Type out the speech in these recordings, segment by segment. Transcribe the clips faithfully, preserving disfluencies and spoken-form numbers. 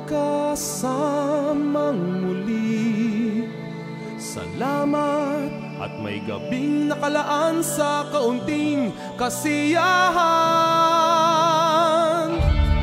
magkasamang muli. Salamat at may gabing nakalaan sa kaunting kasiyahan.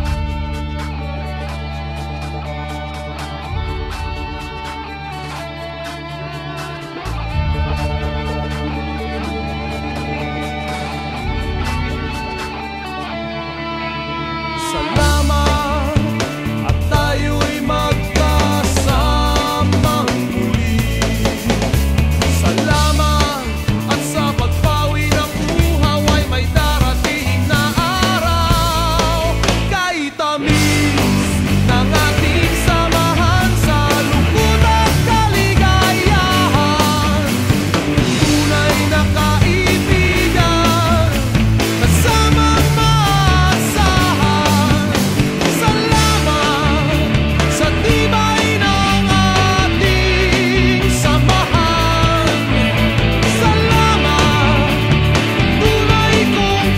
Salamat at tayo'y magkasamang muli. Salamat at sa pagpawi ng uhaw ay may darating na araw. Kahit tamis ng ating samahan sa lungkot at kaligayahan, tunay na kaibigan, kasamang maasahan. Salamat sa tibay ng ating samahan. Salamat, tunay kong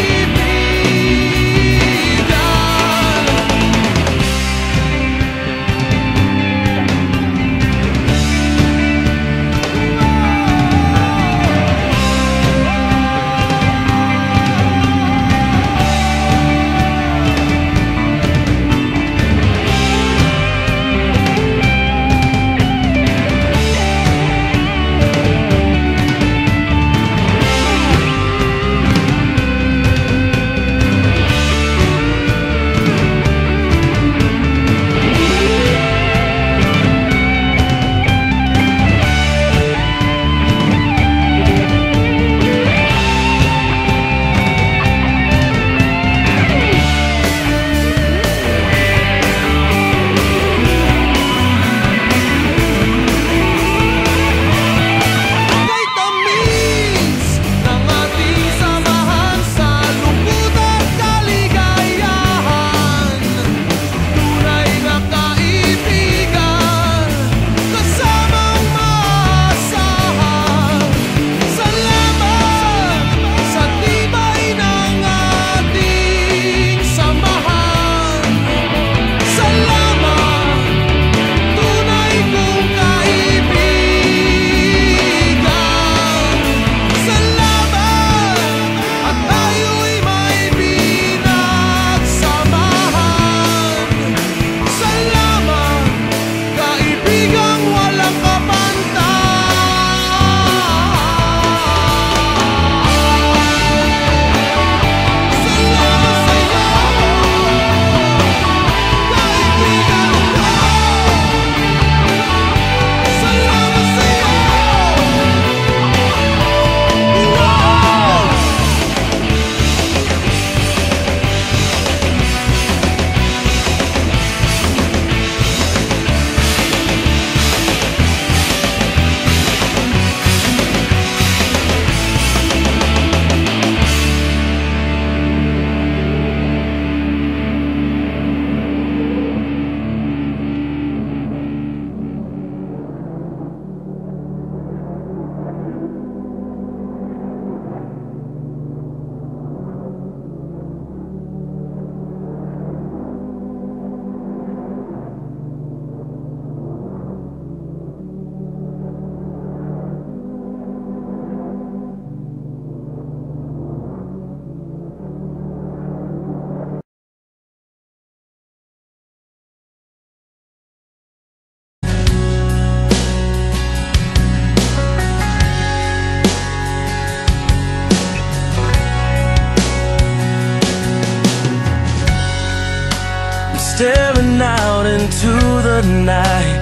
staring out into the night,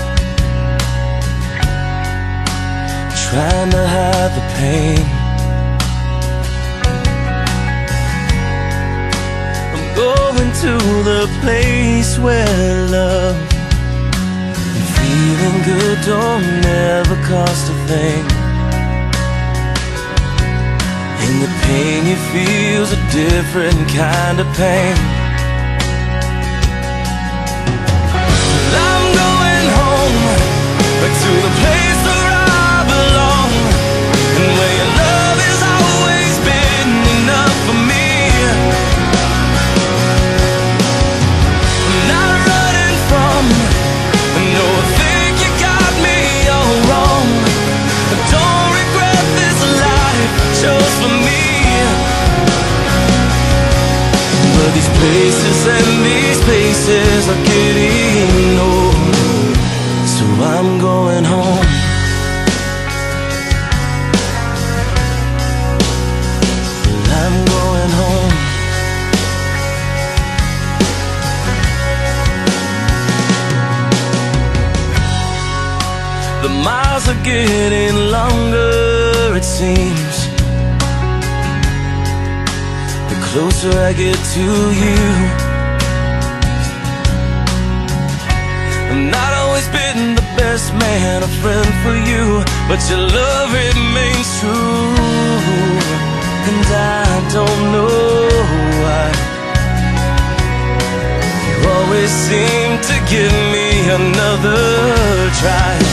trying to hide the pain. I'm going to the place where love and feeling good don't never cost a thing. And the pain you feel's a different kind of pain. I'm going home, back to the place where I belong, and where your love has always been enough for me. I'm not running miles are getting longer, it seems. The closer I get to you. I'm not always been the best man, a friend for you, but your love remains true. And I don't know why you always seem to give me another try.